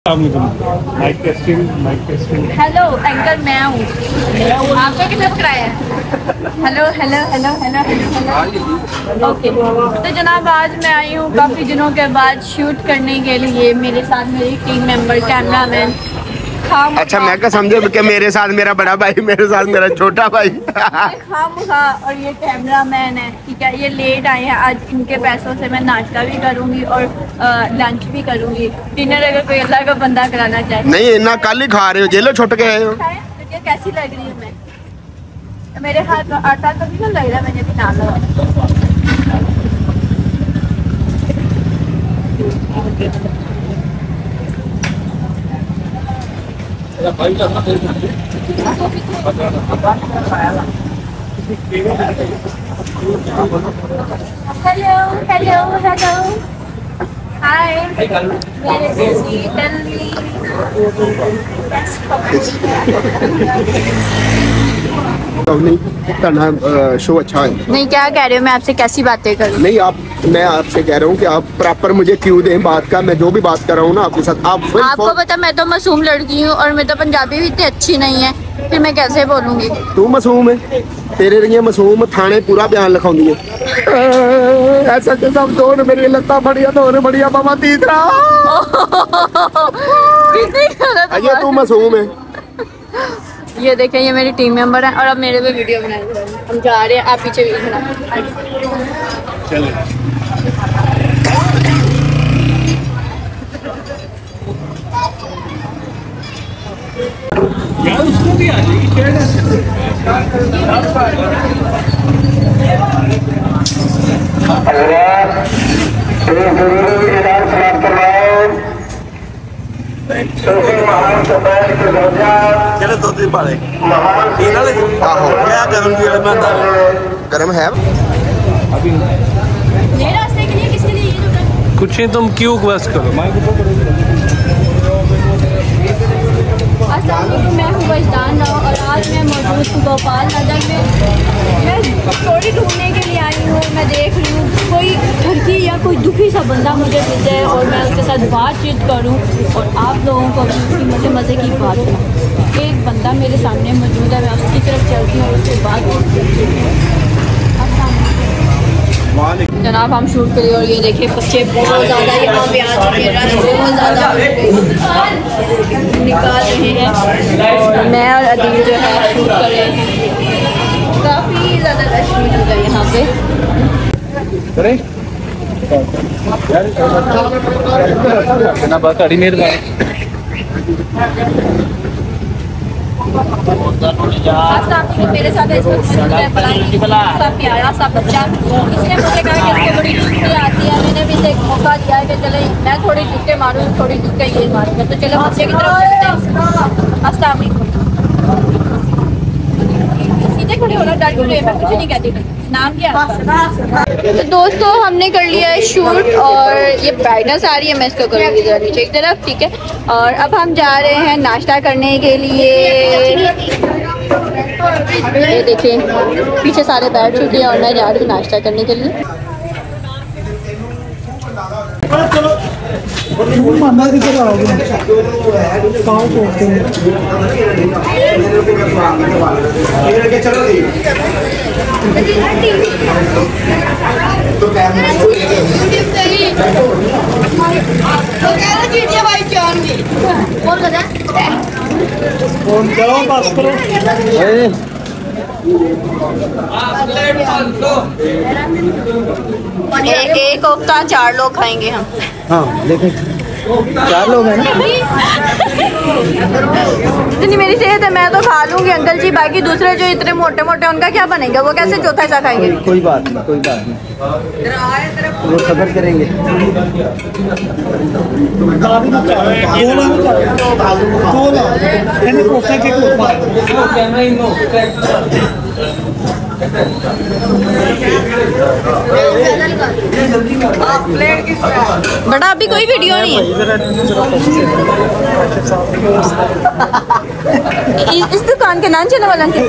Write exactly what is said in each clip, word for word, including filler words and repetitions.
Mic testing mike testing. Hello anchor मैं हूँ, आपका कितना किराया है? Hello hello hello hello hello okay. तो जनाब आज मैं आई हूँ काफ़ी दिनों के बाद शूट करने के लिए। मेरे साथ मेरी टीम मेंबर कैमरामैन। अच्छा मैं क्या समझे कि मेरे साथ मेरा बड़ा भाई, मेरे साथ मेरा छोटा भाई। खाम खा और ये कैमरामैन है, ठीक है। ये लेट आए हैं, आज इनके पैसों से मैं नाश्ता भी करूँगी और लंच भी करूँगी। डिनर अगर कोई अल्लाह का बंदा कराना चाहे। नहीं ना कल ही खा रहे हो, जेलो छुट के आए हो। तो कैसी लग रही हूँ मैं? मेरे हाथ में आटा तो नहीं लग रहा, मैंने भी नाम लगा। Hello hello hello hi show अच्छा है। नहीं क्या कह रहे हो? मैं आपसे कैसी बातें करूं? नहीं आप, मैं आपसे कह रहा हूँ कि आप प्रॉपर मुझे क्यों दें बात का। मैं जो भी बात कर रहा हूँ ना आपके साथ, आप आपको पता मैं तो मासूम लड़की हूँ और मैं तो पंजाबी भी इतनी अच्छी नहीं है, फिर मैं कैसे बोलूँगी? तू मासूम है, तेरे लिए मासूम थाने पूरा बयान लिखाऊंगी है। ऐसा के सब दो ने मेरी लत्ता बढ़िया, दो ने बढ़िया बाबा तीसरा। ये तू मासूम है। ये देखें, ये मेरी टीम मेंबर है और अब मेरे पे वीडियो बना रहे हैं। हम जा रहे हैं, आप पीछे वीडियो बना। यार उसको भी आ जाएगी चलो दो तीन पाले क्या गरम गरम है अभी रास्ते के लिए किसके लिए ये कुछ नहीं, तुम क्यों क्वेस्ट करो। अस्सलामुअलैकुम, मैं हूँ वजदान राव और आज मैं मौजूद हूँ गोपाल नगर में। मैं स्टोरी ढूंढने के लिए आई हूँ। मैं देख रही हूँ कोई लड़की या कोई दुखी सा बंदा मुझे मिल जाए और मैं उसके साथ बातचीत करूँ और आप लोगों को भी उसकी मज़े मज़े की बात सुनाऊँ। एक बंदा मेरे सामने मौजूद है, मैं उसकी तरफ चलती हूँ और उससे बात करती हूँ। जनाब हम शूट करिए और ये देखिए बच्चे बहुत ज़्यादा यहाँ पे आ चुके हैं, बहुत ज़्यादा निकाल रहे हैं और मैं और अदील जो है शूट कर रहे हैं। काफ़ी ज़्यादा रश मौजूद है यहाँ पे। मेरे साथ सा प्यारा सा बच्चा, इसने मुझे कहा कि इसको बड़ी चुटकी आती है। मैंने भी इसे एक मौका दिया है कि चले मैं थोड़ी चुटके मारूँ, थोड़ी चुटके ये मारूँगा। तो चलो बच्चे की तरफ चलते हैं। अस्सलाम वालेकुम। सीधे खड़े होना, डर क्यों रहे? मैं कुछ नहीं कहती। नाम क्या है? तो दोस्तों हमने कर लिया है शूट और ये ब्राइटनेस आ रही है, मैं इसको करूँगी जरा नीचे एक तरफ, ठीक है। और अब हम जा रहे हैं नाश्ता करने के लिए। ये देखिए पीछे सारे बैठ चुके हैं और मैं जा रही हूँ नाश्ता करने के लिए। एक एक कोफ्ता चार लोग खाएंगे हम। हाँ लेकिन चार लोग हैं ना। इतनी मेरी सेहत है, मैं तो खा लूंगी अंकल जी। बाकी दूसरे जो इतने मोटे मोटे उनका क्या बनेगा? वो कैसे चौथा हिस्सा खाएंगे? कोई बात नहीं, कोई बात नहीं, वो सबर करेंगे। बड़ा अभी कोई वीडियो नहीं है। इस, इस दुकान के नाम चलने वाला है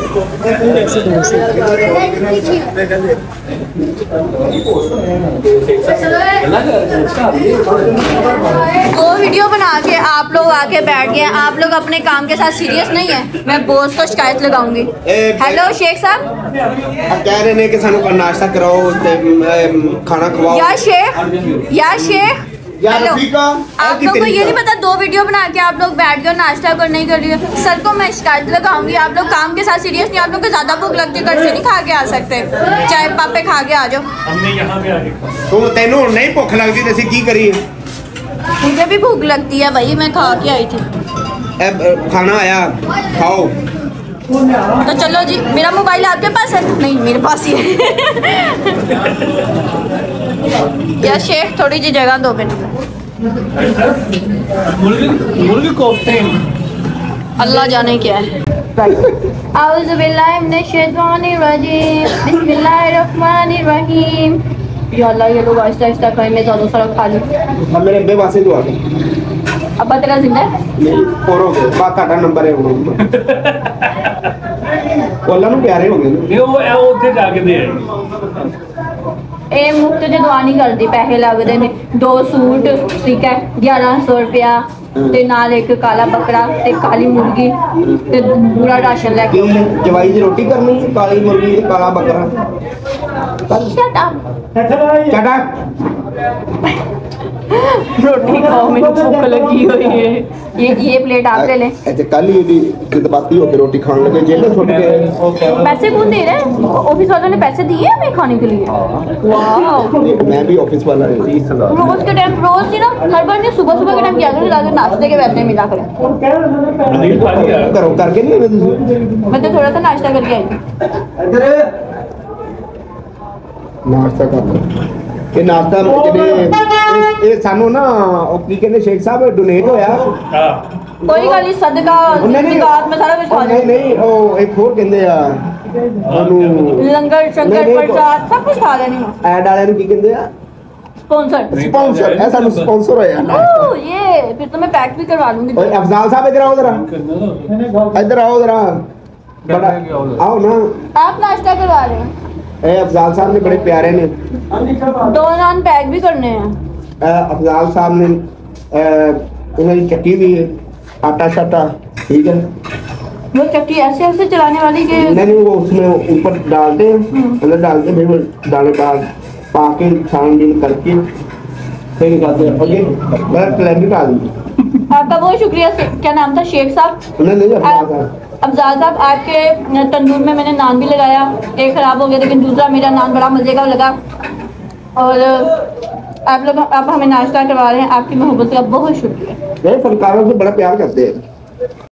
वो वीडियो बना के आप लोग आके बैठ गए। आप लोग अपने काम के साथ सीरियस नहीं है। मैं बॉस को शिकायत लगाऊंगी। हेलो शेख साहब, कह रहे हैं कि सानू नाश्ता कराओ ते खाना खवाओ। या शेख, या शेख, हेलो, आप लोग को ये नहीं पता दो वीडियो बना के आप लोग बैठ गए नाश्ता कर नहीं कर रही हो। सर को मैं शिकायत लगाऊंगी। आप लोग काम के साथ सीरियस नहीं। आप लोग को ज्यादा भूख लगती है, घर से नहीं खा के आ सकते। चाय पापे खा के आ जाओ। हमने यहाँ पे आके तू तेनू नहीं भुख लगती तो की करिए? मुझे भी भूख लगती है भाई, मैं खा के आई थी। ए, खाना आया, खाओ। तो चलो जी। मेरा मोबाइल आपके पास है? नहीं, मेरे पास ही है। यार शेख, थोड़ी जी जगह दो बेटा। मुर्गी मुर्गी कोफ्ते अल्लाह जाने क्या है। औज़ु बिल्लाहि मिनश शैतानिर रजीम, बिस्मिल्लाहिर रहमानिर रहीम। या अल्लाह, ये लोग आहिस्ता आहिस्ता खाए, मैं ज़्यादा सारा खा लूँ। अब मेरे अब्बे वासे दुआ दे। अब्बा तेरा जिंदा है? नहीं, और हो गए। बात का नंबर है वो। कोला नु प्यारे हो गए। नहीं वो ए ਉੱਥੇ ਜਾ ਕੇ ਦੇ ਇਹ ਮੁਫਤ ਚ ਦੁਆ ਨਹੀਂ ਕਰਦੀ, ਪੈਸੇ ਲੱਗਦੇ ਨੇ। ਦੋ ਸੂਟ ਠੀਕ ਹੈ, ਗਿਆਰਾਂ ਸੌ ਰੁਪਇਆ ਤੇ ਨਾਲ ਇੱਕ ਕਾਲਾ ਬੱਕਰਾ ਤੇ ਕਾਲੀ ਮੁਰਗੀ ਤੇ ਪੂਰਾ ਰਾਸ਼ਨ ਲੈ ਕੇ ਆਉਂਦੇ। ਜਵਾਈ ਦੀ ਰੋਟੀ ਕਰਨੀ, ਕਾਲੀ ਮੁਰਗੀ ਤੇ ਕਾਲਾ ਬੱਕਰਾ। Shut up। ਚਾਟਾ रोटी खाओ, मेरी भूख लगी हुई है। ये ये प्लेट आप ले लें। ऐसे कल ही भी जज्बाती होकर रोटी खाने लगे, जेल छोड़ के। पैसे कौन दे रहे हैं? ऑफिस वालों ने पैसे दिए हमें खाने के लिए। वाह, मैं भी ऑफिस वाला हूं। रोज के टाइम रोज ही ना, हर बार नहीं, सुबह सुबह के टाइम क्या करें, नाश्ते के वैसे मिला करें। करो करके नहीं, मैं तो थोड़ा सा नाश्ता करके आई थी। नाश्ता कर ਇਹ ਨਾਸ਼ਤਾ ਜਿਹੜੇ ਇਹ ਸਾਨੂੰ ਨਾ ਉਹ ਕੀ ਕਹਿੰਦੇ ਸ਼ੇਖ ਸਾਹਿਬ ਡੋਨੇਟ ਹੋਇਆ। ਕੋਈ ਗੱਲ ਨਹੀਂ, ਸਦਕਾ ਜ਼ਿਕਾਤ ਮੈਂ ਸਾਰਾ ਕੁਝ ਖਾ ਨਹੀਂ ਨਹੀਂ ਉਹ ਇੱਕ ਹੋਰ ਕਹਿੰਦੇ ਆ ਉਹਨੂੰ ਲੰਗਰ ਸ਼ੰਕਰ ਪ੍ਰਸ਼ਾਦ ਸਭ ਕੁਝ ਖਾ ਲੈਣੀ ਮੈਂ। ਐਡ ਵਾਲਿਆਂ ਨੂੰ ਕੀ ਕਹਿੰਦੇ ਆ? स्पॉन्सर। स्पॉन्सर है, सानू स्पॉन्सर होया ना। ओह ये फिर तो मैं पैक भी करवा लूंगी। ओए अफजाल साहब इधर आओ जरा, इधर आओ जरा, बड़ा आओ ना। आप नाश्ता करवा रहे हैं? ए अफजाल साहब ने बड़े प्यारे ने दो नान पैक भी करने हैं। ए, अफजाल साहब ने उन्होंने चक्की भी आटा शाटा ठीक है। वो चक्की ऐसे ऐसे चलाने वाली के? नहीं नहीं, वो उसमें ऊपर डालते हैं, अंदर डालते फिर वो दाने का पाके छानबीन करके फिर निकालते हैं। और ये बड़ा टैलेंटेड आदमी। आपका बहुत शुक्रिया। क्या नाम था? शेख साहब? नहीं नहीं अफजाल साहब। अफजाल साहब, आपके तंदूर में मैंने नान भी लगाया, एक खराब हो गया लेकिन दूसरा मेरा नान बड़ा मजे का लगा। और आप लोग आप हमें नाश्ता करवा रहे हैं, आपकी मोहब्बत का बहुत शुक्रिया। फनकारों से बड़ा प्यार करते हैं।